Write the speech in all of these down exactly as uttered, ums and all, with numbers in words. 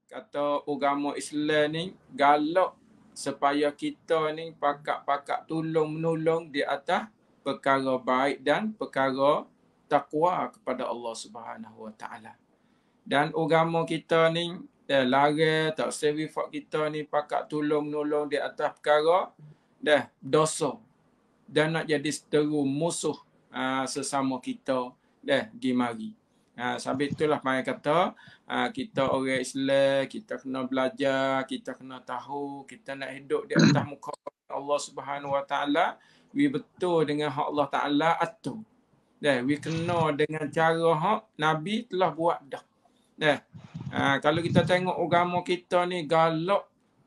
kata agama Islam ni galak supaya kita ni pakak-pakak tolong menolong di atas perkara baik dan perkara takwa kepada Allah Subhanahu Wa Taala. Dan agama kita ni dah larang tak serifat kita ni pakak tolong menolong di atas perkara dah dosa dan nak jadi seteru musuh aa, sesama kita dah gi mari. Ha, sebab itulah mai kata ha, kita orang Islam, kita kena belajar, kita kena tahu, kita nak hidup di atas muka Allah Subhanahu Wa Taala, we betul dengan hak Allah Taala atur. Dah, we kena dengan cara hak Nabi telah buat dah. Dah. Ha, kalau kita tengok agama kita ni galak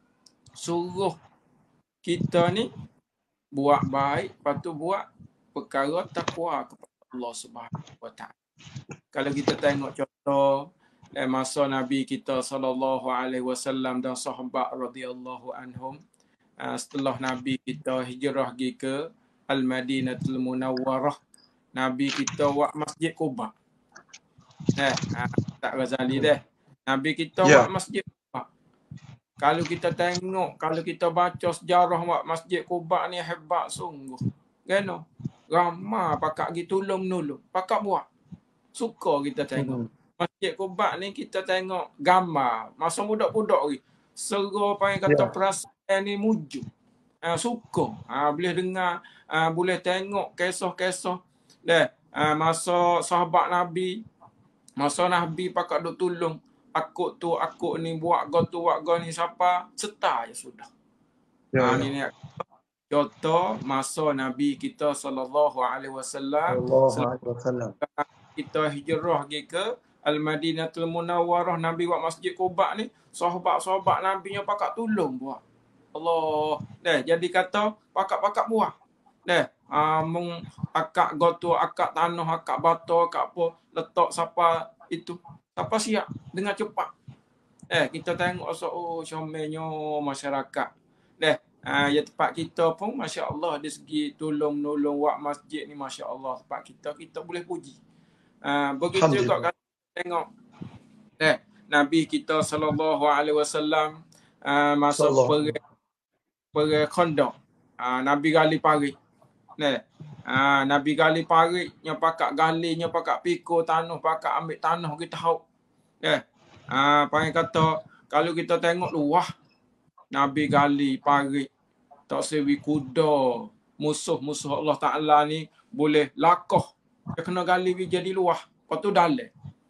suruh kita ni buat baik, lepas tu buat perkara takwa kepada Allah Subhanahu Wa Taala. Kalau kita tengok contoh eh, masa Nabi kita sallallahu alaihi wasallam dan sahabat radhiyallahu anhum, uh, setelah Nabi kita hijrah pergi ke Al-Madinatul Munawwarah, Nabi kita buat Masjid Quba. Eh, uh, tak Ghazali dah. Nabi kita Ya. buat Masjid Quba. Kalau kita tengok, kalau kita baca sejarah buat Masjid Quba ni hebat sungguh. Kan? Ramai pakak gi tolong menolong, pakak buat. Suka kita tengok. Hmm. Masjid Quba ni kita tengok gambar. Masa budak-budak ni. Serga panggil kata Ya. perasaan ni mujud. Uh, suka. Uh, boleh dengar, uh, boleh tengok kisah-kisah. Dah, uh, masa sahabat Nabi. Masa Nabi pakak duk tolong. Akuk tu, akuk ni buat go tu, buat go ni siapa. Serta je sudah. Ya. Uh, ni ni contoh masa Nabi kita sallallahu alaihi wasallam. Sallallahu alaihi wasallam. Kita hijrah pergi ke Al-Madinatul Munawwarah, Nabi buat Masjid Quba ni, sahabat-sahabat Nabi yang pakak tolong buat. Allah. Dah, jadi kata pakak-pakak buat. Dah, uh, mung akak goto, akak tanah, akak batu, akak apa, letak siapa itu. Siapa siap dengan cepat. Eh, kita tengok oh comelnya masyarakat. Dah, uh, ya tempat kita pun masya-Allah dari segi tolong-nolong buat masjid ni masya-Allah tempat kita kita boleh puji. Uh, begitu juga kalau tengok eh, Nabi kita sallallahu alaihi wasallam uh, masa perang perang Khandaq, uh, Nabi gali parit. Nah, uh, Nabi gali parit nya pakak gali nya pakak pikul tanah, pakak ambil tanah kita hau. Eh, uh, panggil kata kalau kita tengok luah Nabi gali parit tak sewi kuda musuh-musuh Allah Taala ni boleh lakoh. Dia kena gali jadi luah. Lepas tu dalam.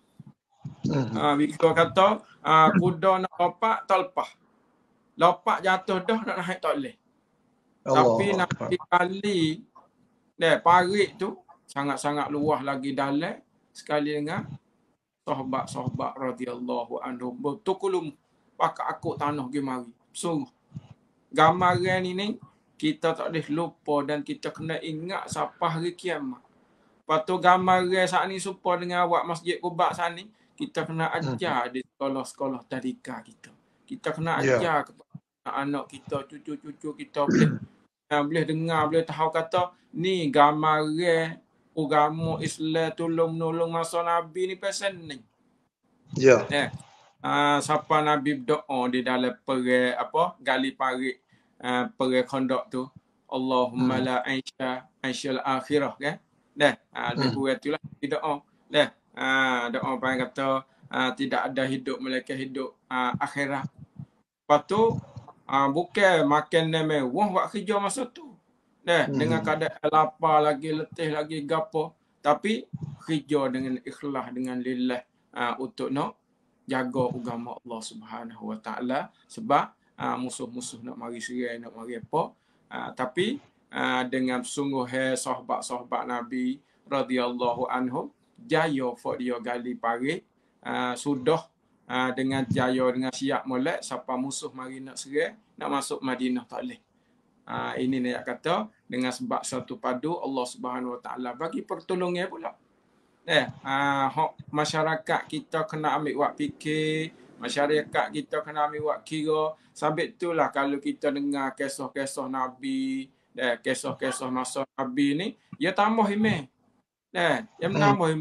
Hmm. Ha, Victor kata, ha, kuda nak lopak, tak lepas. Lopak jatuh dah, nak naik tak boleh. Tapi nak dikali, deh, parit tu, sangat-sangat luah lagi dalam. Sekali dengan sahabat-sahabat radhiyallahu anhum. Bertukulum, pakak akuk tanah pergi mari. Sungguh. Gambaran ini, kita tak boleh lupa dan kita kena ingat sampai hari kiamat. Lepas tu gambar saat ni serupa dengan awak Masjid Quba saat ni, kita kena ajar di sekolah-sekolah tadika kita. Kita kena ajar yeah. kepada anak kita, cucu-cucu kita boleh uh, boleh dengar, boleh tahu kata ni gambar agama Islam tolong menolong masa Nabi ni pasal ni. Ya. Yeah. Uh, siapa Nabi berdoa di dalam perang apa gali parit uh, perang Khandaq tu, Allahumma hmm. la aisha aishal akhirah kan. Dah, ah lebih kurang itulah doa. Dah, ah doa apa yang kata ah, tidak ada hidup melainkan hidup ah, akhirat. Lepas tu ah, bukan makan dan mewah buat kerja masa tu. Dah, hmm. dengan keadaan lapar lagi, letih lagi gapo, tapi kerja dengan ikhlas dengan lillah ah, untuk nak jaga agama Allah Subhanahu Wa Taala sebab ah, musuh-musuh nak mari serang, nak mari apa. Ah, tapi Uh, dengan sungguh hai sahabat-sahabat Nabi radhiyallahu anhum jaya fok dia gali parit uh, sudah uh, dengan jaya dengan siap molek siapa musuh mari nak serang nak masuk Madinah tak boleh. Uh, ini nak kata dengan sebab satu padu Allah Subhanahu Wa Taala bagi pertolongan pula. Eh uh, hak masyarakat kita kena ambil wak fikir, masyarakat kita kena ambil wak kira. Sebab itulah kalau kita dengar kisah-kisah Nabi, dah kisah-kisah masa Nabi ni, dia tambah himeh. Dah, dia menambah himeh.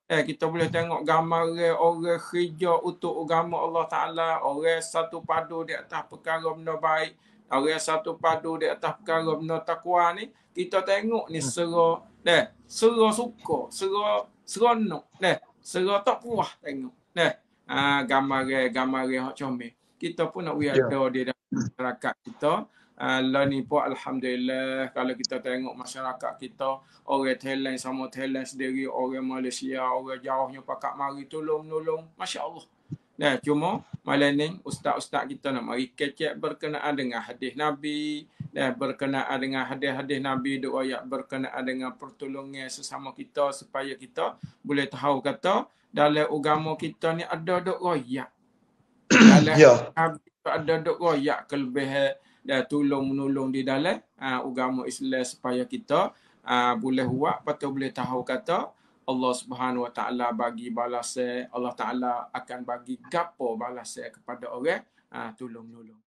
Eh, kita boleh tengok gambar orang kerja untuk agama Allah Ta'ala. Orang satu padu di atas perkara benda baik. Orang satu padu di atas perkara benda takwa ni. Kita tengok ni sera, eh, sera suka, sera seronok, eh, sera tak puas tengok. Eh, ah, gambar gambar hak comel. Kita pun nak Ya. ada di dalam masyarakat kita. Uh, lah ni pun Alhamdulillah kalau kita tengok masyarakat kita, orang Thailand sama Thailand sendiri, orang Malaysia, orang jauhnya pakat mari tolong-menolong. Masya Allah. Nah, cuma malam ni ustaz-ustaz kita nak mari kecek berkenaan dengan hadis Nabi, dan berkenaan dengan hadis-hadis Nabi, doa ayat berkenaan dengan pertolongan sesama kita supaya kita boleh tahu kata dalam agama kita ni ada dok royak. Dalam Ya. ada dok royak kelebihan dan tolong-menolong di dalam uh, agama Islam supaya kita uh, boleh buat, patut boleh tahu kata Allah Subhanahu Wa Taala bagi balasan, Allah Taala akan bagi gapo balasan kepada orang uh, tolong-menolong.